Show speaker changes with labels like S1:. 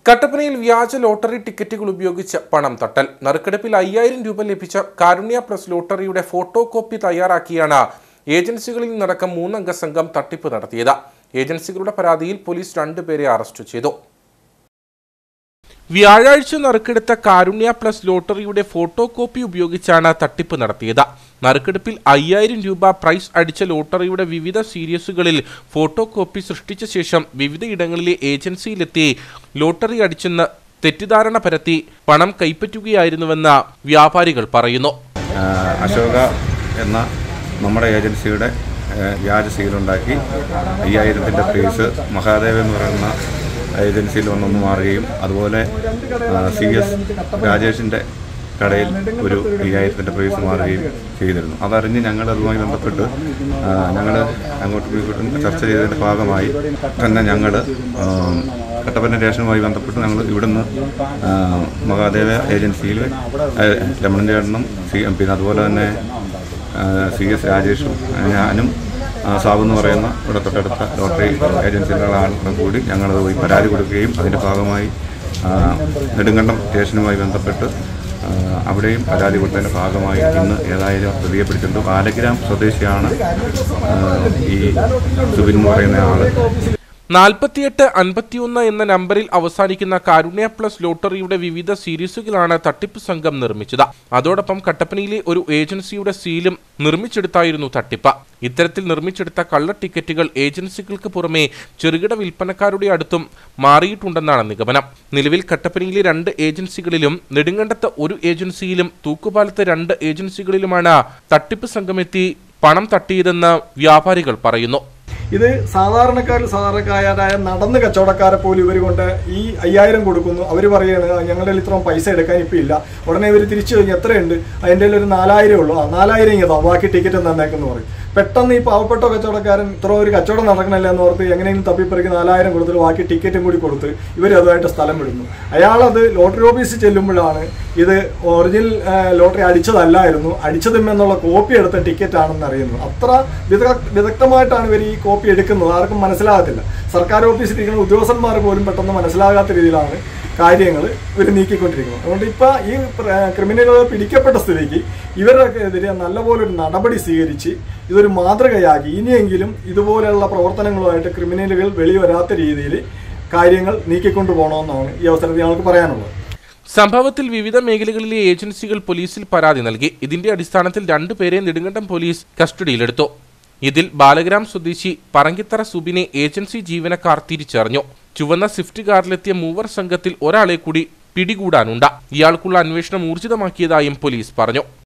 S1: കട്ടപ്പനയിൽ വ്യാജ ലോട്ടറി ടിക്കറ്റുകൾ ഉപയോഗിച്ച് പണം തട്ടൽ. നറുക്കെടുപ്പിൽ 5000 രൂപ ലഭിച്ച കാരുണ്യ പ്ലസ് ലോട്ടറിയുടെ ഫോട്ടോ കോപ്പി തയ്യാറാക്കിയാണ് ഏജൻസികളിൽ നിന്നടക്കം 3 അംഗ സംഘം തട്ടിപ്പ് നടത്തിയത്. ഏജൻസികളുടെ പരാതിയിൽ പോലീസ് 2 പേരെ അറസ്റ്റ് ചെയ്തു. വ്യാഴാഴ്ച നറുക്കെടുത്ത കാരുണ്യ പ്ലസ് ലോട്ടറിയുടെ ഫോട്ടോ കോപ്പി ഉപയോഗിച്ചാണ് തട്ടിപ്പ് നടത്തിയത്. നറുക്കെടുപ്പിൽ 5000 രൂപ പ്രൈസ് അടിച്ച ലോട്ടറിയുടെ വിവിധ സീരീസുകളിൽ ഫോട്ടോ കോപ്പി സൃഷ്ടിച്ച ശേഷം വിവിധ ഇടങ്ങളിലെ ഏജൻസിയിലെത്തി ലോട്ടറി അടിച്ചെന്ന് തെറ്റിദ്ധാരണ പരത്തി പണം കൈപ്പറ്റുകയായിരുന്നുവെന്ന് വ്യാപാരികൾ പറയുന്നു.
S2: അശോക എന്ന നമ്മുടെ ഏജൻസിയുടെ വ്യാജ സീലുണ്ടാക്കി 5000-ന്റെ പ്രൈസ് മഹാദേവ് എന്ന് പറയുന്ന ഏജൻസിയിൽ ഒന്നൊന്ന് മാറുകയും അതുപോലെ CS രാജേഷിൻ്റെ കടയിൽ ഒരു 5000-ന്റെ പ്രൈസ് മാറുകയും ചെയ്തിരുന്നു. അതറിഞ്ഞ് ഞങ്ങൾ അതുമായി ബന്ധപ്പെട്ട് ഞങ്ങൾ അങ്ങോട്ടും ഇങ്ങോട്ടും ചർച്ച ചെയ്തതിൻ്റെ ഭാഗമായി തന്നെ ഞങ്ങൾ കട്ടപ്പന സ്റ്റേഷനുമായി ബന്ധപ്പെട്ട് ഞങ്ങൾ ഇവിടുന്ന് മഹാദേവ ഏജൻസിയിൽ രമണൻ ചേട്ടനും പിന്നെ അതുപോലെ തന്നെ CS രാജേഷും ഞാനും സാബു എന്ന് പറയുന്ന ഇവിടെ തൊട്ടടുത്ത ലോട്ടറി ഏജൻസികളുടെ ആളുകളും കൂടി ഞങ്ങളത് പോയി പരാതി കൊടുക്കുകയും അതിൻ്റെ ഭാഗമായി നെടുങ്കണ്ടം സ്റ്റേഷനുമായി ബന്ധപ്പെട്ട് അവിടെയും പരാതി കൊടുത്തതിൻ്റെ ഭാഗമായി ഇന്ന് ഏതായാലും പ്രതിയെ പിടിച്ചിട്ടുണ്ട്. ആലഗ്രാം സ്വദേശിയാണ് ഈ സുബിൻ എന്ന് പറയുന്ന ആള്.
S1: 4851 എന്ന നമ്പറിൽ അവസാനിക്കുന്ന കാരുണ്യ പ്ലസ് ലോട്ടറിയുടെ വിവിധ സീരീസുകളാണ് തട്ടിപ്പ് സംഘം നിർമ്മിച്ചത്. അതോടൊപ്പം കട്ടപ്പനയിലെ ഒരു ഏജൻസിയുടെ സീലും നിർമ്മിച്ചെടുത്തായിരുന്നു തട്ടിപ്പ്. ഇത്തരത്തിൽ നിർമ്മിച്ചെടുത്ത കള്ള ടിക്കറ്റുകൾ ഏജൻസികൾക്ക് പുറമെ ചെറുകിട വിൽപ്പനക്കാരുടെ അടുത്തും മാറിയിട്ടുണ്ടെന്നാണ് നിഗമനം. നിലവിൽ കട്ടപ്പനയിലെ 2 ഏജൻസികളിലും നെടുങ്കണ്ടത്ത് ഒരു ഏജൻസിയിലും തൂക്കുപാലത്ത് 2 ഏജൻസികളിലുമാണ് തട്ടിപ്പ് സംഘമെത്തി പണം തട്ടിയതെന്ന് വ്യാപാരികൾ പറയുന്നു.
S3: ഇത് സാധാരണക്കാരായ നടന്ന് കച്ചവടക്കാരെ പോലും ഇവർ കൊണ്ട് ഈ 5000 കൊടുക്കുന്നു. അവർ പറയുകയാണ് ഞങ്ങളുടെ ഇത്രയും പൈസ എടുക്കാൻ ഇപ്പം ഇല്ല. ഉടനെ ഇവർ തിരിച്ചു കഴിഞ്ഞാൽ എത്രയുണ്ട്, അതിൻ്റെ ഒരു 4000 ഉള്ളൂ, 4000 ഇങ്ങതാ, ബാക്കി ടിക്കറ്റ് തന്നേക്കെന്ന് പറയും. പെട്ടെന്ന് ഈ പാവപ്പെട്ട കച്ചവടക്കാരൻ ഇത്ര ഒരു കച്ചവടം നടക്കണമല്ല എന്ന് ഓർത്ത് എങ്ങനെയെങ്കിലും തപ്പിപ്പറിക്ക് 4000 കൊടുത്തിട്ട് ബാക്കി ടിക്കറ്റും കൂടി കൊടുത്ത് ഇവർ അതുമായിട്ട് സ്ഥലം വിടുന്നു. അയാളത് ലോട്ടറി ഓഫീസിൽ ചെല്ലുമ്പോഴാണ് ഇത് ഒറിജിനൽ ലോട്ടറി അടിച്ചതല്ലായിരുന്നു, അടിച്ചതുമെന്നുള്ള കോപ്പി എടുത്ത ടിക്കറ്റ് ആണെന്ന് അറിയുന്നത്. അത്ര വിദഗ്ധമായിട്ടാണ് ഇവർ ഈ കോപ്പി എടുക്കുന്നത്. ആർക്കും മനസ്സിലാകത്തില്ല. സർക്കാർ ഓഫീസിൽ ഇരിക്കുന്ന ഉദ്യോഗസ്ഥന്മാർ പോലും പെട്ടെന്ന് മനസ്സിലാകാത്ത രീതിയിലാണ് കാര്യങ്ങൾ ഇവർ നീക്കിക്കൊണ്ടിരിക്കുന്നത്. അതുകൊണ്ട് ഇപ്പോൾ ഈ ക്രിമിനലുകൾ പിടിക്കപ്പെട്ട സ്ഥിതിക്ക് ഇവർക്കെതിരെ നല്ലപോലെ ഒരു നടപടി സ്വീകരിച്ച് ഇതൊരു മാതൃകയാക്കി ഇനിയെങ്കിലും ഇതുപോലെയുള്ള പ്രവർത്തനങ്ങളുമായിട്ട് ക്രിമിനലുകൾ വെളിവരാത്ത രീതിയിൽ കാര്യങ്ങൾ നീക്കിക്കൊണ്ടുപോകണമെന്നാണ് ഈ അവസരത്തിൽ ഞങ്ങൾക്ക് പറയാനുള്ളത്.
S1: സംഭവത്തിൽ വിവിധ മേഖലകളിലെ ഏജൻസികൾ പോലീസിൽ പരാതി നൽകി. ഇതിന്റെ അടിസ്ഥാനത്തിൽ 2 പേരെ നെടുങ്കണ്ടം പോലീസ് കസ്റ്റഡിയിലെടുത്തു. ഇതിൽ ബാലഗ്രാം സ്വദേശി പറങ്കിത്തറ സുബിനെ ഏജൻസി ജീവനക്കാർ തിരിച്ചറിഞ്ഞു. ചുവന്ന സ്വിഫ്റ്റ് കാറിലെത്തിയ 3 സംഘത്തിൽ ഒരാളെ കൂടി പിടികൂടാനുണ്ട്. ഇയാൾക്കുള്ള അന്വേഷണം ഊർജിതമാക്കിയതായും പോലീസ് പറഞ്ഞു.